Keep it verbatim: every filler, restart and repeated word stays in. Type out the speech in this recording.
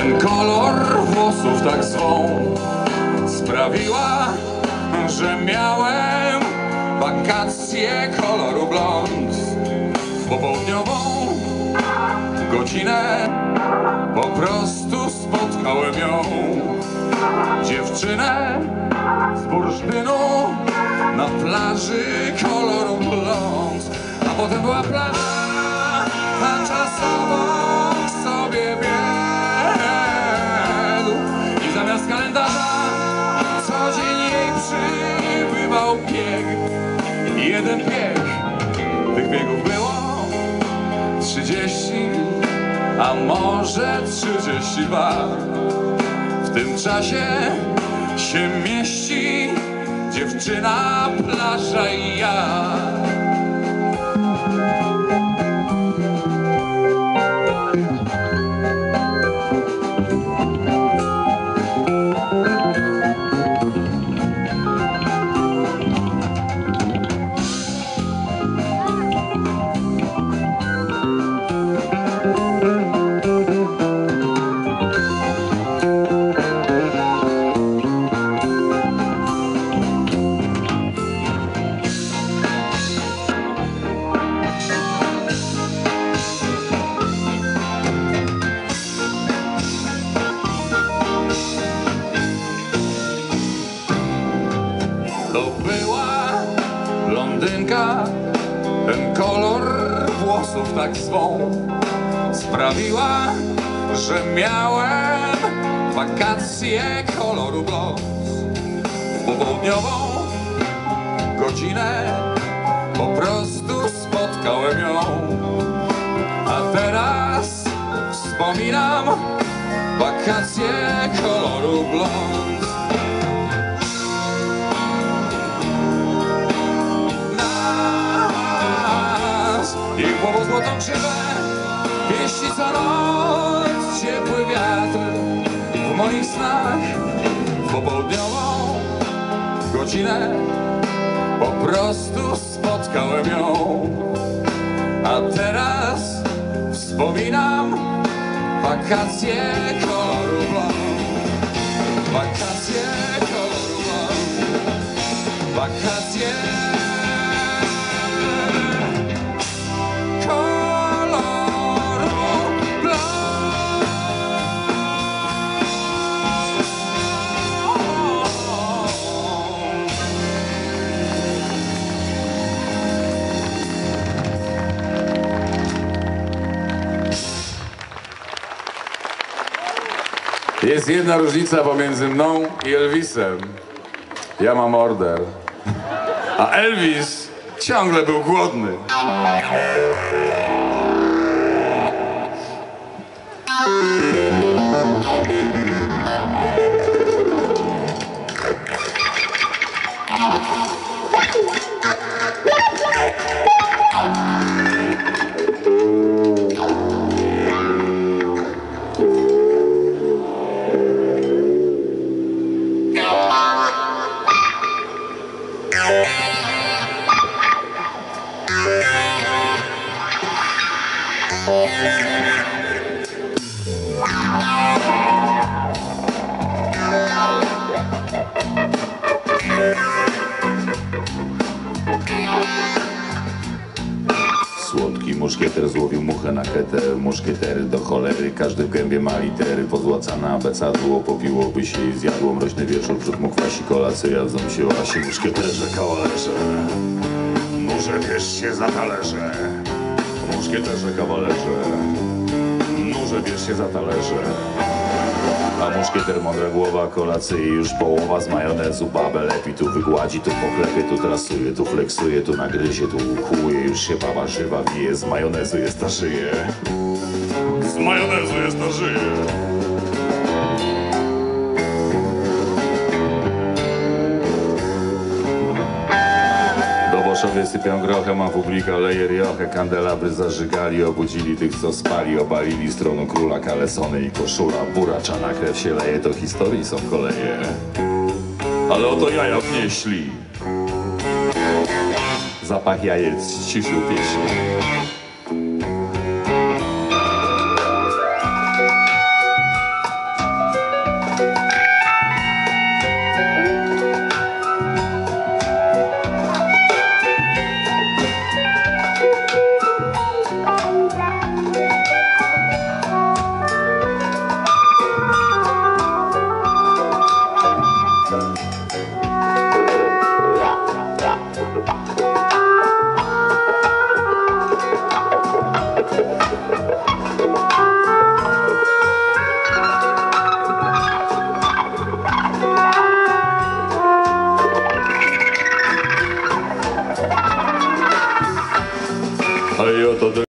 ten kolor włosów tak swą sprawiła, że miałem wakacje koloru blond. W popołudniową godzinę po prostu spotkałem ją, dziewczynę z bursztynu na plaży koloru blond. A potem była plaża, a czasowo sobie biegł i zamiast kalendarza co dzień jej przybywał bieg. Jeden bieg, tych biegów było trzydzieści, a może trzydzieści dwa. W tym czasie się mieści dziewczyna, plaża i ja. To była blondynka, ten kolor włosów tak swą sprawiła, że miałem wakacje koloru blond. W popołudniową godzinę po prostu spotkałem ją, a teraz wspominam wakacje koloru blond. Jej głową złotą krzywę pieści co noc ciepły wiatr. W moich snach w popołudniową godzinę po prostu spotkałem ją, a teraz wspominam wakacje koloru blond. Wakacje koloru blond. Wakacje Jest jedna różnica pomiędzy mną i Elvisem. Ja mam order, a Elvis ciągle był głodny. Słodki muszkieter złowił muchę na keter. Muszkietery do cholery, każdy w gębie ma litery. Pozłacane abecadło, popiłoby się i zjadło. Mroźny wieczór, brzuch mu kwasi, kolację jadzą się łasi. Muszkieterze, kawalerze, nurze bierz się za talerze. Muszkieterze, kawalerze, nurze bierz się za talerze. A muszkieter mądra głowa, kolacy i już połowa z majonezu. Babę lepi, tu wygładzi, tu poklepie, tu trasuje, tu fleksuje, tu nagryzie, tu kłuje. Już się baba żywa wije, z majonezu jest ta żyje. Z majonezu jest ta żyje. Boszowie sypią grochem, a publika leje riochę. Kandelabry zażygali, obudzili tych, co spali. Obalili z tronu króla kalesony i koszula. Buraczana krew się leje, to historii są koleje. Ale oto jaja wnieśli. Zapach jajec ściszył pieśń. to do